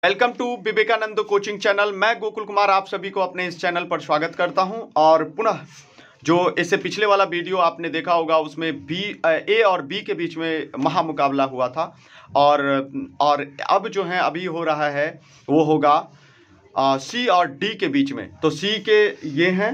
Welcome to Vivekananda coaching channel. मैं गोकुल कुमार आप सभी को अपने इस चैनल पर स्वागत करता हूं। और पुनः जो इससे पिछले वाला वीडियो आपने देखा होगा उसमें ए और बी के बीच में महामुकाबला हुआ था और अब जो है अभी हो रहा है वो होगा सी और डी के बीच में। तो सी के ये हैं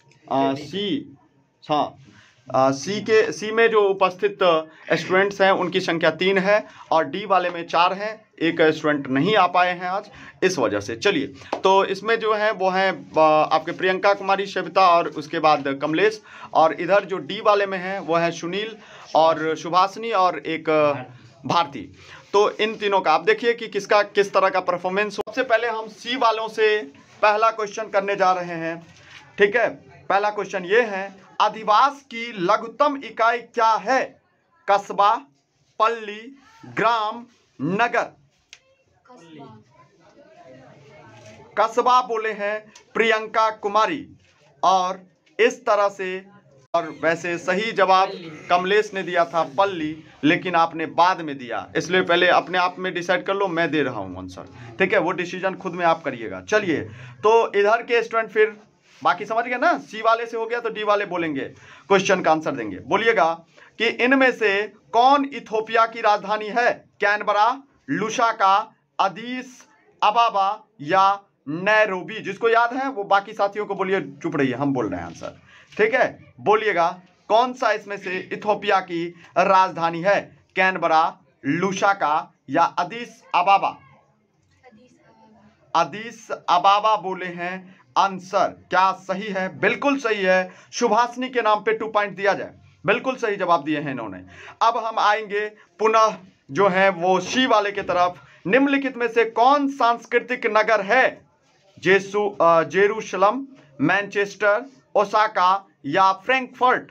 सी में जो उपस्थित स्टूडेंट्स हैं उनकी संख्या 3 है और डी वाले में 4 हैं। एक स्टूडेंट नहीं आ पाए हैं आज, इस वजह से। चलिए, तो इसमें जो है वो हैं आपके प्रियंका कुमारी, सविता और उसके बाद कमलेश। और इधर जो डी वाले में हैं वो है सुनील और सुभाषिनी और एक भारती। तो इन तीनों का आप देखिए कि किसका किस तरह का परफॉर्मेंस। सबसे पहले हम सी वालों से पहला क्वेश्चन करने जा रहे हैं। ठीक है, पहला क्वेश्चन ये है, अधिवास की लघुत्तम इकाई क्या है? कस्बा, पल्ली, ग्राम, नगर। कस्बा बोले हैं प्रियंका कुमारी और इस तरह से। और वैसे सही जवाब कमलेश ने दिया था पल्ली, लेकिन आपने बाद में दिया, इसलिए पहले अपने आप में डिसाइड कर लो। मैं दे रहा हूं आंसर, ठीक है, वो डिसीजन खुद में आप करिएगा। चलिए, तो इधर के स्टूडेंट फिर बाकी समझ गए ना, सी वाले से हो गया तो डी वाले बोलेंगे, क्वेश्चन का आंसर देंगे। बोलिएगा कि इनमें से कौन इथोपिया की राजधानी है? कैनबरा, लुसाका, अदीस अबाबा या नैरोबी। जिसको याद है वो बाकी साथियों को बोलिए, चुप रहिए, हम बोल रहे हैं आंसर। ठीक है, बोलिएगा कौन सा इसमें से इथोपिया की राजधानी है? कैनबरा, लुसाका या अदीस अबाबा? अदीस अबाबा बोले हैं। आंसर क्या सही है? बिल्कुल सही है। सुभाषिनी के नाम पे 2 पॉइंट दिया जाए। बिल्कुल सही जवाब दिए हैं इन्होंने। अब हम आएंगे पुनः जो है वो सी वाले की तरफ। निम्नलिखित में से कौन सांस्कृतिक नगर है? जेरूशलम, मैनचेस्टर, ओसाका या फ्रैंकफर्ट?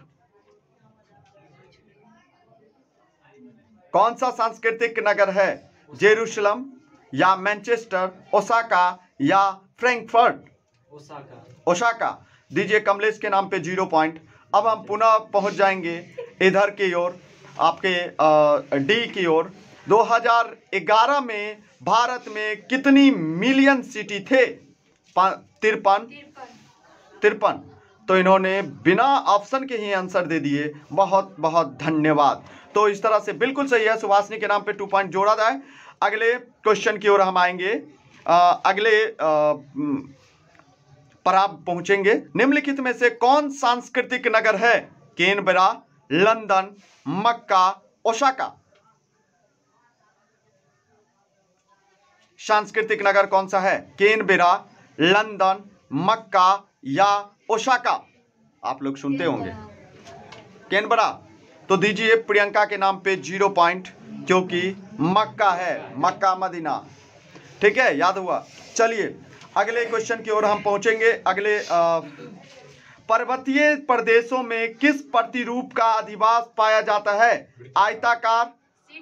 कौन सा सांस्कृतिक नगर है? जेरूशलम या मैनचेस्टर, ओसाका या फ्रैंकफर्ट? ओसाका दीजिए कमलेश के नाम पे 0 पॉइंट। अब हम पुनः पहुंच जाएंगे इधर की ओर, आपके डी की ओर। 2011 में भारत में कितनी मिलियन सिटी थे? 53। तो इन्होंने बिना ऑप्शन के ही आंसर दे दिए। बहुत बहुत धन्यवाद। तो इस तरह से बिल्कुल सही है। सुभाषिनी के नाम पे 2 पॉइंट जोड़ा जाए। अगले क्वेश्चन की ओर हम आएंगे। अगले पर आप पहुंचेंगे। निम्नलिखित में से कौन सांस्कृतिक नगर है? Canberra, London, Mecca, Osaka. सांस्कृतिक नगर कौन सा है? कैनबरा, लंदन, मक्का या ओसाका? आप लोग सुनते होंगे कैनबरा। तो दीजिए प्रियंका के नाम पे 0 पॉइंट, क्योंकि मक्का है, मक्का मदीना। ठीक है, याद हुआ। चलिए, अगले क्वेश्चन की ओर हम पहुंचेंगे। अगले पर्वतीय प्रदेशों में किस प्रतिरूप का अधिवास पाया जाता है? आयताकार।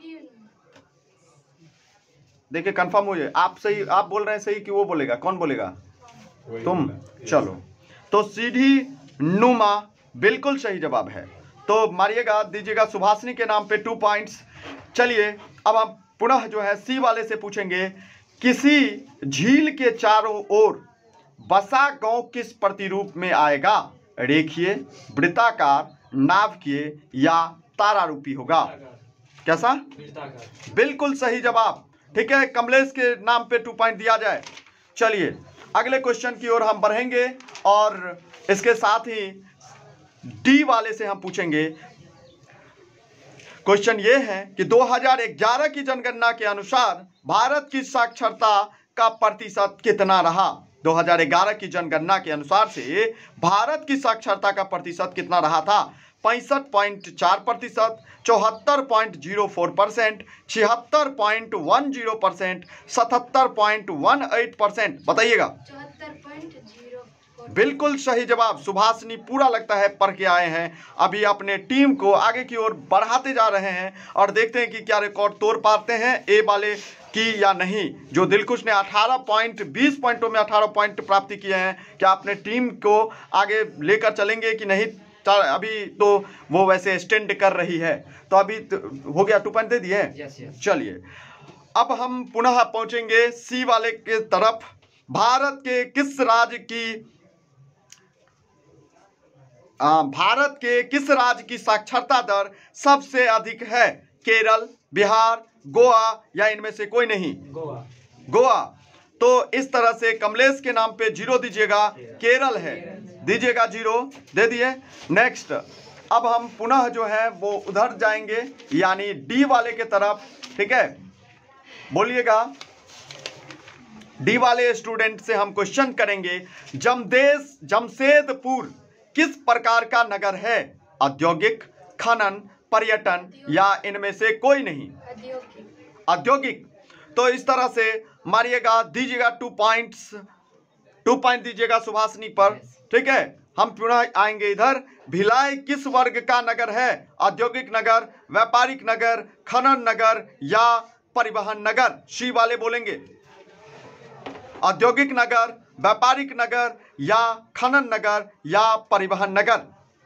देखिए कंफर्म हो जाए। आप सही, आप बोल रहे हैं सही कि वो बोलेगा? कौन बोलेगा? तुम। चलो, तो सीधी नुमा बिल्कुल सही जवाब है। तो मारिएगा, दीजिएगा सुभाषिनी के नाम पे 2 पॉइंट्स। चलिए, अब हम पुनः जो है सी वाले से पूछेंगे, किसी झील के चारों ओर बसा गांव किस प्रतिरूप में आएगा? रेखीय, वृत्ताकार, नाभिकीय या तारारूपी होगा? कैसा? बिल्कुल सही जवाब। ठीक है, कमलेश के नाम पे 2 पॉइंट दिया जाए। चलिए, अगले क्वेश्चन की ओर हम बढ़ेंगे और इसके साथ ही डी वाले से हम पूछेंगे। क्वेश्चन ये है कि 2011 की जनगणना के अनुसार भारत की साक्षरता का प्रतिशत कितना रहा? 2011 की जनगणना के अनुसार से भारत की साक्षरता का प्रतिशत कितना रहा था? 65.4%, 74.04%, 76.10%, 77.18%? बताइएगा। बिल्कुल सही जवाब। सुभाषिनी पूरा लगता है पढ़ के आए हैं। अभी अपने टीम को आगे की ओर बढ़ाते जा रहे हैं और देखते हैं कि क्या रिकॉर्ड तोड़ पाते हैं ए वाले की या नहीं। जो दिलखुश ने 18 पॉइंट 20 पॉइंटों में 18 पॉइंट प्राप्ति किए हैं, क्या अपने टीम को आगे लेकर चलेंगे कि नहीं? अभी तो वो वैसे स्टैंड कर रही है, तो अभी तो हो गया 2 पॉइंट दे दिए। चलिए, अब हम पुनः पहुंचेंगे सी वाले के तरफ। भारत के किस राज्य की साक्षरता दर सबसे अधिक है? केरल, बिहार, गोवा या इनमें से कोई नहीं? गोवा। तो इस तरह से कमलेश के नाम पे 0 दीजिएगा, केरल है, दीजिएगा 0, दे दिए। नेक्स्ट, अब हम पुनः जो है वो उधर जाएंगे, यानी डी वाले के तरफ। ठीक है, बोलिएगा। डी वाले स्टूडेंट से हम क्वेश्चन करेंगे, जमशेदपुर किस प्रकार का नगर है? औद्योगिक, खनन, पर्यटन या इनमें से कोई नहीं? औद्योगिक। तो इस तरह से मारिएगा, दीजिएगा 2 पॉइंट दीजिएगा सुभाषनी पर। ठीक है, हम पुनः आएंगे इधर। भिलाई किस वर्ग का नगर है? औद्योगिक नगर, व्यापारिक नगर, खनन नगर या परिवहन नगर? सी वाले बोलेंगे, औद्योगिक नगर, व्यापारिक नगर या खनन नगर या परिवहन नगर?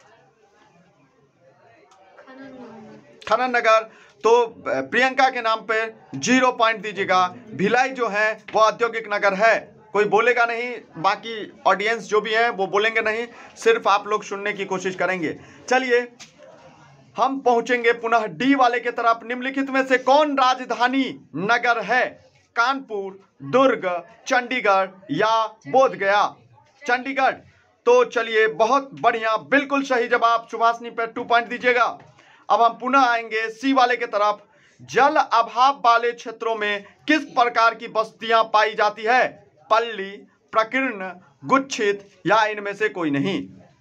खनन नगर। तो प्रियंका के नाम पे 0 पॉइंट दीजिएगा। भिलाई जो है वो औद्योगिक नगर है, कोई बोलेगा नहीं, बाकी ऑडियंस जो भी है वो बोलेंगे नहीं, सिर्फ आप लोग सुनने की कोशिश करेंगे। चलिए हम पहुंचेंगे पुनः डी वाले के तरफ। निम्नलिखित में से कौन राजधानी नगर है? कानपुर, दुर्ग, चंडीगढ़ या बोधगया? चंडीगढ़। तो चलिए, बहुत बढ़िया, बिल्कुल सही जवाब। सुभाषनी पर 2 पॉइंट दीजिएगा। अब हम पुनः आएंगे सी वाले के तरफ। जल अभाव वाले क्षेत्रों में किस प्रकार की बस्तियां पाई जाती है? पल्ली, प्रकीर्ण, गुच्छित या इनमें से कोई नहीं?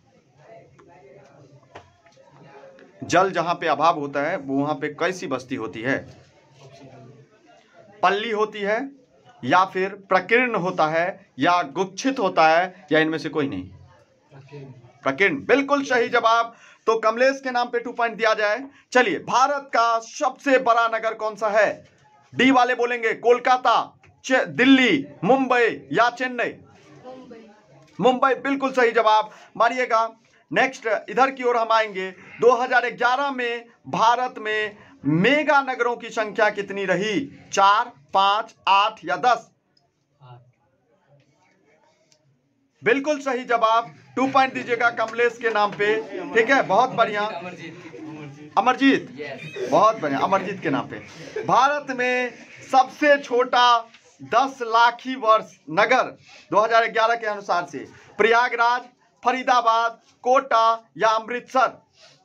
जल जहां पे अभाव होता है वो वहां पे कैसी बस्ती होती है? पल्ली होती है या फिर प्रकीर्ण होता है या गुच्छित होता है या इनमें से कोई नहीं? प्रकीर्ण, बिल्कुल सही जवाब। तो कमलेश के नाम पे 2 पॉइंट दिया जाए। चलिए, भारत का सबसे बड़ा नगर कौन सा है? डी वाले बोलेंगे कोलकाता, दिल्ली, मुंबई या चेन्नई? मुंबई, बिल्कुल सही जवाब। मारिएगा। नेक्स्ट, इधर की ओर हम आएंगे। 2011 में भारत में मेगा नगरों की संख्या कितनी रही? 4, 5, 8 या 10? बिल्कुल सही जवाब। 2 पॉइंट दीजिएगा कमलेश के नाम पे। ठीक है, बहुत बढ़िया। अमरजीत, बहुत बढ़िया, अमरजीत के नाम पे। भारत में सबसे छोटा 10 लाखी वर्ष नगर 2011 के अनुसार से प्रयागराज, फरीदाबाद, कोटा या अमृतसर?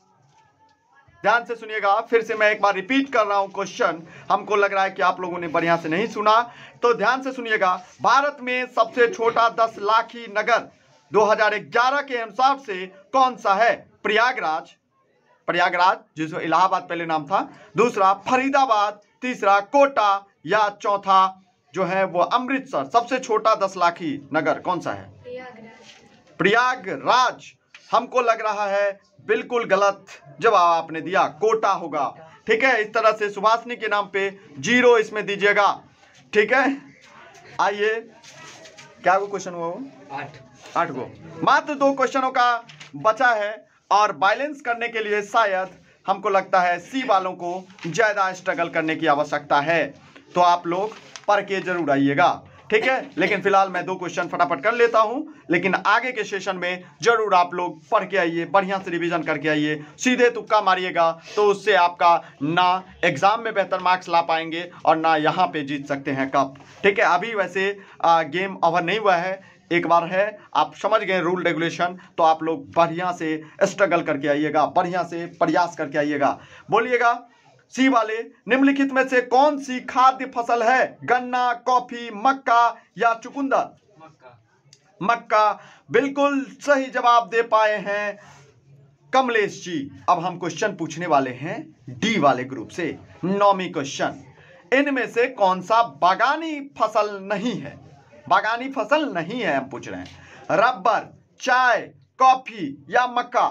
ध्यान से सुनिएगा, फिर से मैं एक बार रिपीट कर रहा हूं क्वेश्चन, हमको लग रहा है कि आप लोगों ने बढ़िया से नहीं सुना, तो ध्यान से सुनिएगा। भारत में सबसे छोटा 10 लाखी नगर 2011 के अनुसार से कौन सा है? प्रयागराज जिसको इलाहाबाद पहले नाम था, दूसरा फरीदाबाद, तीसरा कोटा या चौथा जो है वो अमृतसर। सबसे छोटा 10 लाखी नगर कौन सा है? प्रयागराज। हमको लग रहा है बिल्कुल गलत जवाब आपने दिया, कोटा होगा। ठीक है, इस तरह से सुभाषनी के नाम पे 0 इसमें दीजिएगा। ठीक है, आइए, क्या वो क्वेश्चन हुआ? 8 गो। मात्र 2 क्वेश्चनों का बचा है और बैलेंस करने के लिए शायद हमको लगता है सी वालों को ज्यादा स्ट्रगल करने की आवश्यकता है, तो आप लोग पढ़ के जरूर आइएगा। ठीक है, लेकिन फिलहाल मैं 2 क्वेश्चन फटाफट कर लेता हूं, लेकिन आगे के सेशन में जरूर आप लोग पढ़ के आइए, बढ़िया से रिवीजन करके आइए। सीधे तुक्का मारिएगा तो उससे आपका ना एग्जाम में बेहतर मार्क्स ला पाएंगे और ना यहाँ पे जीत सकते हैं कप। ठीक है, अभी वैसे गेम ओवर नहीं हुआ है, एक बार है, आप समझ गए रूल रेगुलेशन, तो आप लोग बढ़िया से स्ट्रगल करके आइएगा, बढ़िया से प्रयास करके आइएगा। बोलिएगा सी वाले, निम्नलिखित में से कौन सी खाद्य फसल है? गन्ना, कॉफी, मक्का या चुकंदर? मक्का। बिल्कुल सही जवाब दे पाए हैं कमलेश जी। अब हम क्वेश्चन पूछने वाले हैं डी वाले ग्रुप से। 9वीं क्वेश्चन, इनमें से कौन सा बागानी फसल नहीं है? बागानी फसल नहीं है हम पूछ रहे हैं। रबर, चाय, कॉफी या मक्का?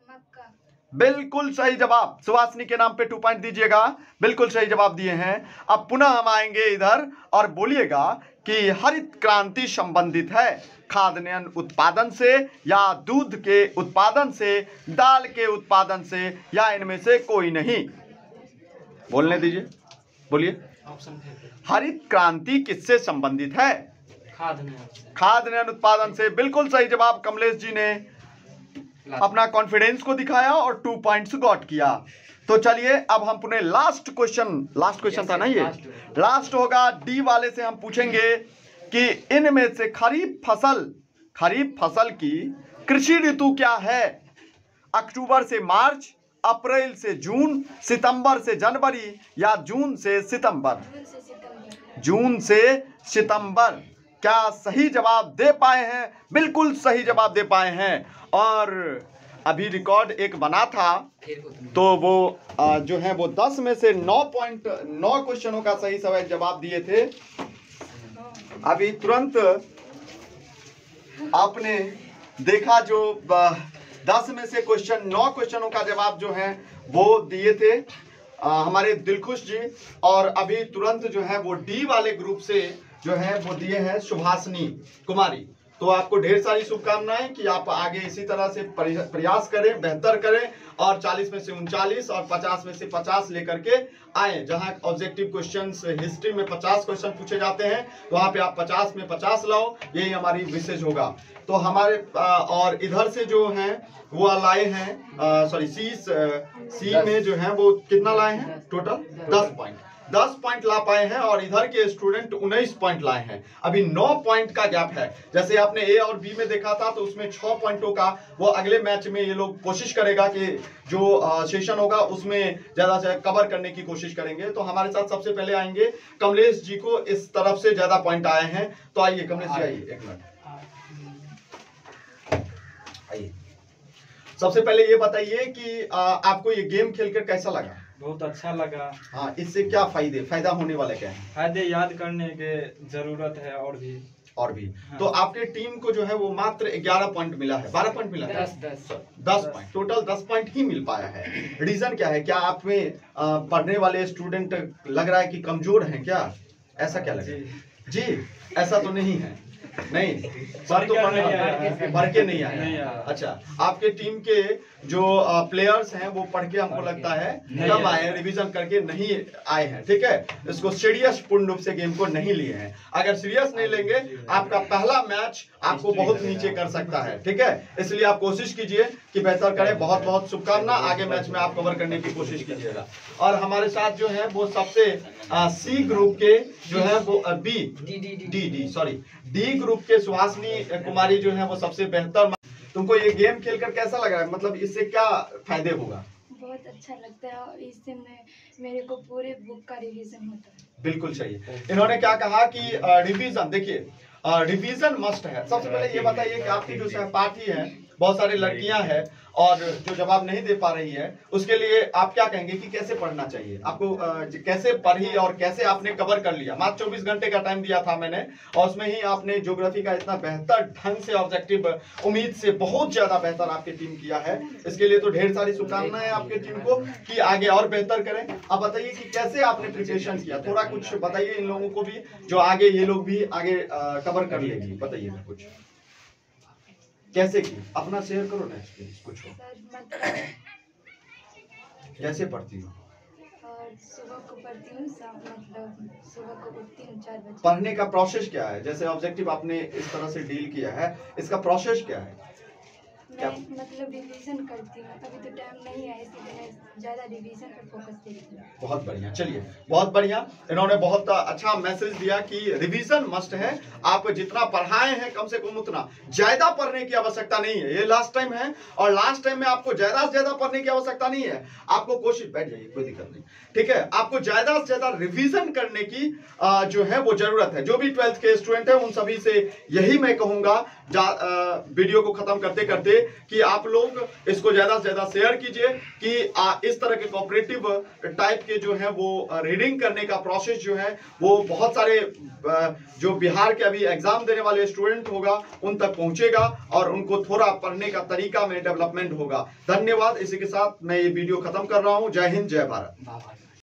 बिल्कुल सही जवाब। सुभाषनी के नाम पे 2 पॉइंट दीजिएगा, बिल्कुल सही जवाब दिए हैं। अब पुनः हम आएंगे इधर और बोलिएगा कि हरित क्रांति संबंधित है खाद्यान्न उत्पादन से या दूध के उत्पादन से, दाल के उत्पादन से या इनमें से कोई नहीं? बोलने दीजिए, बोलिए। ऑप्शन हरित क्रांति किससे संबंधित है? खाद्यान्न उत्पादन से। बिल्कुल सही जवाब कमलेश जी ने अपना कॉन्फिडेंस को दिखाया और 2 पॉइंट्स गॉट किया। तो चलिए अब हम पुनः लास्ट क्वेश्चन था ना, ये लास्ट होगा। डी वाले से हम पूछेंगे कि इनमें से खरीफ फसल की कृषि ऋतु क्या है? अक्टूबर से मार्च, अप्रैल से जून, सितंबर से जनवरी या जून से सितंबर? जून से सितंबर। क्या सही जवाब दे पाए हैं? बिल्कुल सही जवाब दे पाए हैं। और अभी रिकॉर्ड एक बना था तो वो जो है वो 10 में से 9 क्वेश्चनों का सही जवाब दिए थे। अभी तुरंत आपने देखा जो 10 में से 9 क्वेश्चनों का जवाब जो है वो दिए थे हमारे दिलखुश जी, और अभी तुरंत जो है वो डी वाले ग्रुप से जो है वो दिए हैं सुभाषनी कुमारी। तो आपको ढेर सारी शुभकामनाएं कि आप आगे इसी तरह से प्रयास करें, बेहतर करें और 40 में से 39 और 50 में से 50 लेकर के आए। जहां ऑब्जेक्टिव क्वेश्चंस हिस्ट्री में 50 क्वेश्चन पूछे जाते हैं, वहां पे आप 50 में 50 लाओ, यही हमारी विशेष होगा। तो हमारे और इधर से जो हैं वो लाए हैं सॉरी सी में जो है वो कितना लाए हैं? टोटल 10 पॉइंट ला पाए हैं और इधर के स्टूडेंट 19 पॉइंट लाए हैं। अभी 9 पॉइंट का गैप है। जैसे आपने ए और बी में देखा था तो उसमें 6 पॉइंटों का वो अगले मैच में ये लोग कोशिश करेगा कि जो सेशन होगा उसमें ज्यादा से कवर करने की कोशिश करेंगे। तो हमारे साथ सबसे पहले आएंगे कमलेश जी को इस तरफ से ज्यादा पॉइंट आए हैं। तो आइए कमलेश जी, आइए एक मिनट आइए। सबसे पहले ये बताइए कि आपको ये गेम खेलकर कैसा लगा? बहुत अच्छा लगा। हाँ, इससे क्या फायदा होने वाला क्या है? फायदे याद करने के जरूरत है और भी हाँ। तो आपके टीम को जो है वो मात्र 11 पॉइंट मिला है, 12 पॉइंट मिला है, 10 पॉइंट, टोटल 10 पॉइंट ही मिल पाया है। रीजन क्या है? क्या आप में पढ़ने वाले स्टूडेंट लग रहा है कि कमजोर हैं क्या? ऐसा क्या लग रहा है जी? ऐसा तो नहीं है, नहीं सब तो पढ़ के नहीं आया। अच्छा, आपके टीम के जो प्लेयर्स हैं वो पढ़ के हमको लगता है कम आए, रिवीजन करके नहीं आए हैं। ठीक है, इसको सीरियस पूर्ण रूप से गेम को नहीं लिए हैं। अगर सीरियस नहीं लेंगे आपका पहला मैच आपको बहुत नीचे कर सकता है। ठीक है, इसलिए आप कोशिश कीजिए कि बेहतर करें। बहुत बहुत शुभकामना, आगे मैच में आप कवर करने की कोशिश कीजिएगा। और हमारे साथ जो है वो सबसे सी ग्रुप के जो है वो डी ग्रुप के सुहासनी कुमारी जो है वो सबसे बेहतर। तुमको ये गेम खेलकर कैसा लग रहा है? मतलब इससे क्या फायदे होगा? बहुत अच्छा लगता है और इससे मेरे को पूरे बुक का रिवीजन होता है। बिल्कुल चाहिए। इन्होंने क्या कहा कि रिवीजन, देखिए रिवीजन मस्ट है। सबसे पहले ये बताइए कि आपकी जो सहपाठी है, बहुत सारी लड़कियां हैं और जो जवाब नहीं दे पा रही है, उसके लिए आप क्या कहेंगे कि कैसे पढ़ना चाहिए आपको? कैसे पढ़ी और कैसे आपने कवर कर लिया? मात्र 24 घंटे का टाइम दिया था मैंने और उसमें ही आपने ज्योग्राफी का इतना बेहतर ढंग से ऑब्जेक्टिव, उम्मीद से बहुत ज्यादा बेहतर आपकी टीम किया है। इसके लिए तो ढेर सारी शुभकामनाएं आपकी टीम को कि आगे और बेहतर करें। अब बताइए कि कैसे आपने प्रिपरेशन किया, थोड़ा कुछ बताइए इन लोगों को भी, जो आगे ये लोग भी आगे कवर कर लेंगे। बताइए ना कुछ, कैसे की? अपना शेयर करो ना एक्सपीरियंस कुछ हो। कैसे पढ़ती हो? सुबह को पढ़ती हूँ, मतलब सुबह को उठती हूँ 4 बजे। पढ़ने का प्रोसेस क्या है? जैसे ऑब्जेक्टिव आपने इस तरह से डील किया है, इसका प्रोसेस क्या है? मैं मतलब रिवीजन करती हूँ, अभी तो टाइम नहीं है इसलिए मैं ज्यादा रिवीजन पर फोकस देती हूँ। बहुत बढ़िया, चलिए बहुत बढ़िया। इन्होंने बहुत अच्छा मैसेज दिया कि रिवीजन मस्ट है। आप जितना पढ़ाए हैं कम से कम उतना, ज्यादा पढ़ने की आवश्यकता नहीं है। ये लास्ट टाइम है और लास्ट टाइम में आपको ज्यादा से ज्यादा पढ़ने की आवश्यकता नहीं है। आपको कोशिश, बैठ जाइए कोई दिक्कत नहीं, ठीक है, आपको ज्यादा से ज्यादा रिवीजन करने की जो है वो जरूरत है। जो भी 12th के स्टूडेंट है उन सभी से यही मैं कहूंगा वीडियो को खत्म करते करते कि आप लोग इसको ज्यादा से ज्यादा शेयर कीजिए कि इस तरह के कोऑपरेटिव टाइप के जो है वो रीडिंग करने का प्रोसेस जो है वो बहुत सारे जो बिहार के अभी एग्जाम देने वाले स्टूडेंट होगा उन तक पहुंचेगा और उनको थोड़ा पढ़ने का तरीका में डेवलपमेंट होगा। धन्यवाद। इसी के साथ मैं ये वीडियो खत्म कर रहा हूं। जय हिंद, जय भारत।